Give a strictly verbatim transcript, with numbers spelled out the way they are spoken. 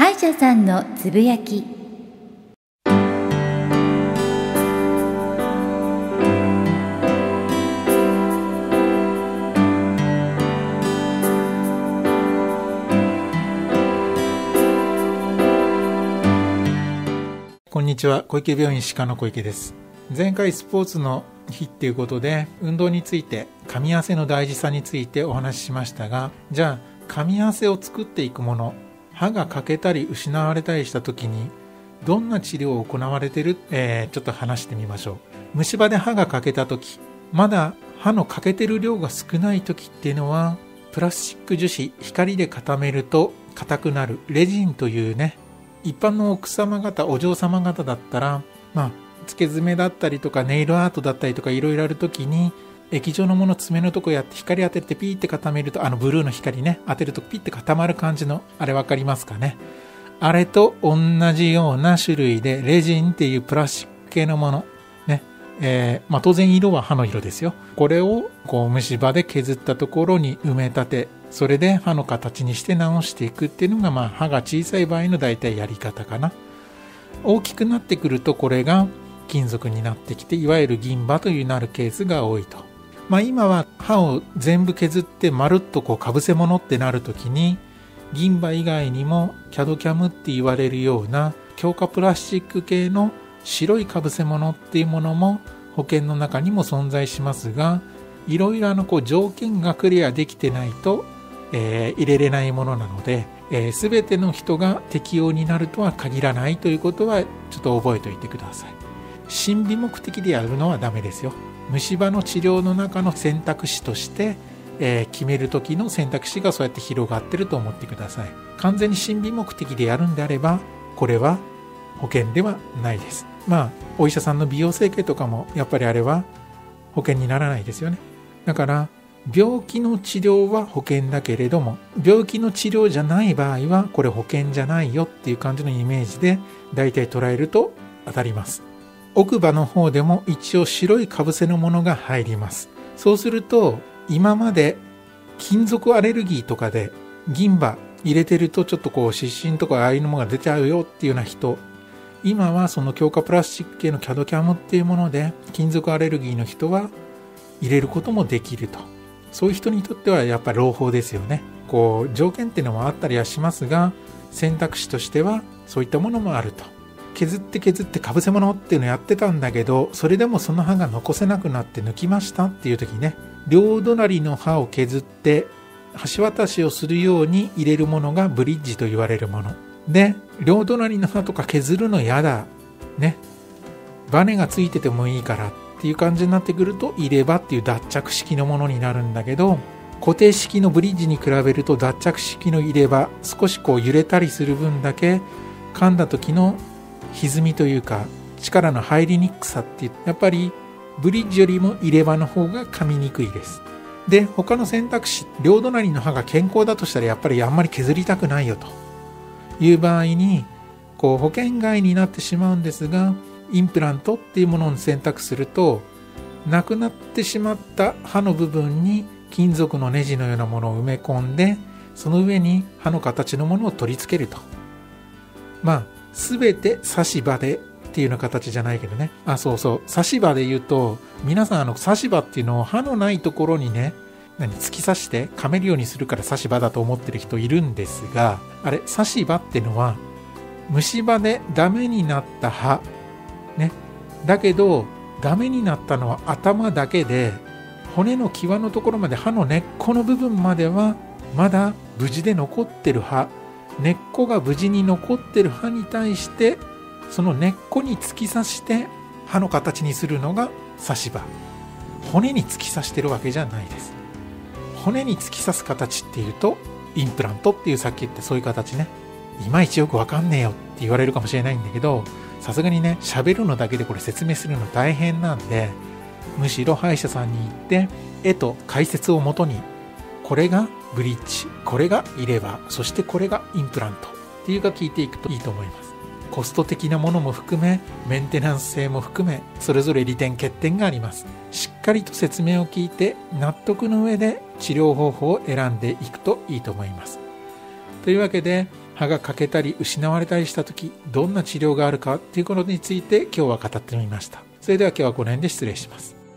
歯医者さんのつぶやき。 こんにちは、小池病院歯科の小池です。前回スポーツの日っていうことで運動について、噛み合わせの大事さについてお話ししましたが、じゃあ噛み合わせを作っていくもの、歯が欠けたり失われたりした時にどんな治療を行われている、えー、ちょっと話してみましょう。虫歯で歯が欠けた時、まだ歯の欠けてる量が少ない時っていうのは、プラスチック樹脂、光で固めると硬くなるレジンというね、一般の奥様方、お嬢様方だったら、まあ、付け爪だったりとかネイルアートだったりとかいろいろあるときに、液状のもの爪のとこやって光当ててピーって固めると、あのブルーの光ね、当てるとピーって固まる感じの、あれわかりますかね。あれと同じような種類で、レジンっていうプラスチック系のもの、ね、えー、まあ当然色は歯の色ですよ。これをこう虫歯で削ったところに埋め立て、それで歯の形にして直していくっていうのが、まあ歯が小さい場合の大体やり方かな。大きくなってくるとこれが金属になってきて、いわゆる銀歯というなるケースが多いと。まあ今は歯を全部削ってまるっとこうかぶせ物ってなるときに、銀歯以外にもキャドキャムって言われるような強化プラスチック系の白いかぶせ物っていうものも保険の中にも存在しますが、いろいろなこう条件がクリアできてないとえー、入れれないものなので、えー、全ての人が適用になるとは限らないということはちょっと覚えておいてください。審美目的でやるのはダメですよ。虫歯の治療の中の選択肢として、えー、決める時の選択肢がそうやって広がってると思ってください。完全に審美目的でやるんであれば、これは保険ではないです。まあお医者さんの美容整形とかもやっぱりあれは保険にならないですよね。だから病気の治療は保険だけれども、病気の治療じゃない場合はこれ保険じゃないよっていう感じのイメージで大体捉えると当たります。奥歯の方でも一応白いかぶせのものが入ります。そうすると今まで金属アレルギーとかで銀歯入れてるとちょっとこう湿疹とかああいうのが出ちゃうよっていうような人、今はその強化プラスチック系のキャドキャムっていうもので金属アレルギーの人は入れることもできると。そういう人にとってはやっぱり朗報ですよね。こう条件っていうのもあったりはしますが、選択肢としてはそういったものもあると。削って削ってかぶせ物っていうのやってたんだけど、それでもその歯が残せなくなって抜きましたっていう時ね、両隣の歯を削って橋渡しをするように入れるものがブリッジと言われるもので、両隣の歯とか削るのやだね、バネがついててもいいからっていう感じになってくると、入れ歯っていう脱着式のものになるんだけど、固定式のブリッジに比べると脱着式の入れ歯、少しこう揺れたりする分だけ噛んだ時の歪みというか力の入りにくさっていう、やっぱりブリッジよりも入れ歯の方が噛みにくいです。で、他の選択肢、両隣の歯が健康だとしたらやっぱりあんまり削りたくないよという場合に、こう保険外になってしまうんですが、インプラントっていうものを選択すると、なくなってしまった歯の部分に金属のネジのようなものを埋め込んで、その上に歯の形のものを取り付けると。まあ全て差し歯でっていうような形じゃないけどね。あ、そうそう、差し歯で言うと、皆さんあの差し歯っていうのを歯のないところにね、何突き刺して噛めるようにするから差し歯だと思ってる人いるんですが、あれ差し歯っていうのは虫歯でダメになった歯ね、だけどダメになったのは頭だけで、骨の際のところまで、歯の根っこの部分まではまだ無事で残ってる歯、根っこが無事に残ってる歯に対して、その根っこに突き刺して歯の形にするのが差し歯。骨に突き刺してるわけじゃないです。骨に突き刺す形っていうとインプラントっていう、さっき言ってそういう形ね。いまいちよくわかんねえよって言われるかもしれないんだけど、さすがにね、喋るのだけでこれ説明するの大変なんで、むしろ歯医者さんに行って絵と解説をもとに、これがブリッジ、これが入れ歯、そしてこれがインプラントっていうか聞いていくといいと思います。コスト的なものも含め、メンテナンス性も含め、それぞれ利点欠点があります。しっかりと説明を聞いて納得の上で治療方法を選んでいくといいと思います。というわけで、 歯が欠けたり失われたりした時どんな治療があるかっていうことについて今日は語ってみました。それでは今日はこの辺で失礼します。